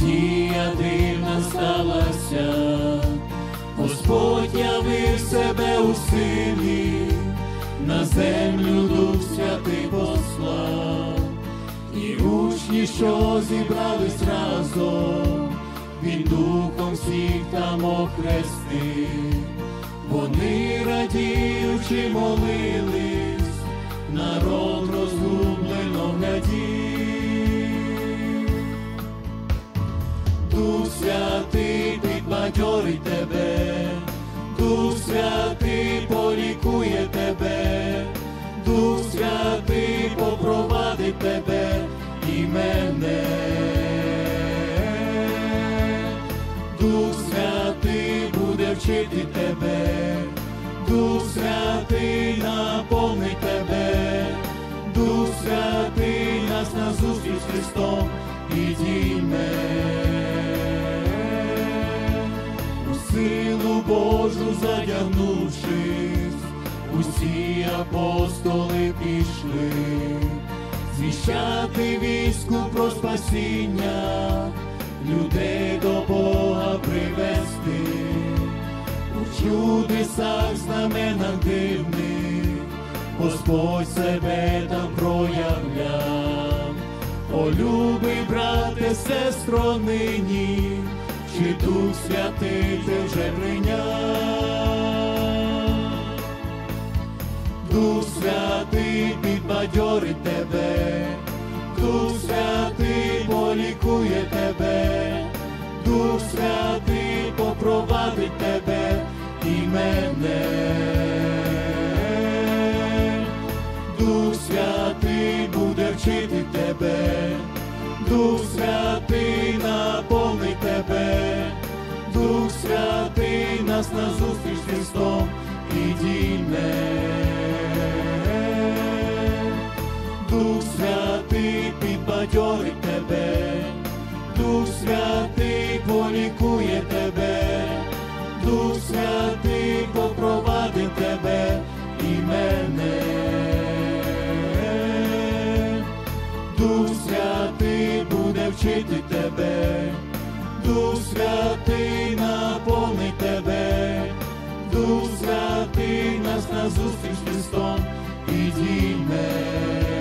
подія дивна сталася, Господь явив себе у силі, на землю Дух Святий послав, і учні, що зібрались разом, Він Духом всіх там охрестив. Вони, радіючи, молились, народ розгублено глядів. Дух Святий підбадьорить тебе, Дух Святий полікує тебе, Дух Святий попровадить тебе і мене. Дух Святий буде вчити тебе, Дух Святий наповнить тебе, Дух Святий нас назустріч з Христом підійме. У силу Божу задягнувшись, усі апостоли пішли, звіщати вістку про спасіння, людей до Бога привести. У чудесах, знаменах дивних Господь себе там проявляв. О, любий брате, сестро, нині, чи Дух Святий ти вже прийняв? Дух Святий підбадьорить тебе, Дух Святий полікує тебе, Дух Святий попровадить тебе і мене. Дух Святий буде вчити тебе, Дух Святий наповнить тебе, Дух Святий нас назустріч з Христом підійме. Дух Святий підбадьорить тебе, Дух Святий полікує тебе, Дух Святий попровадить тебе і мене. Дух Святий буде вчити тебе, Дух Святий наповнить тебе, Дух Святий нас назустріч з Христом підійме.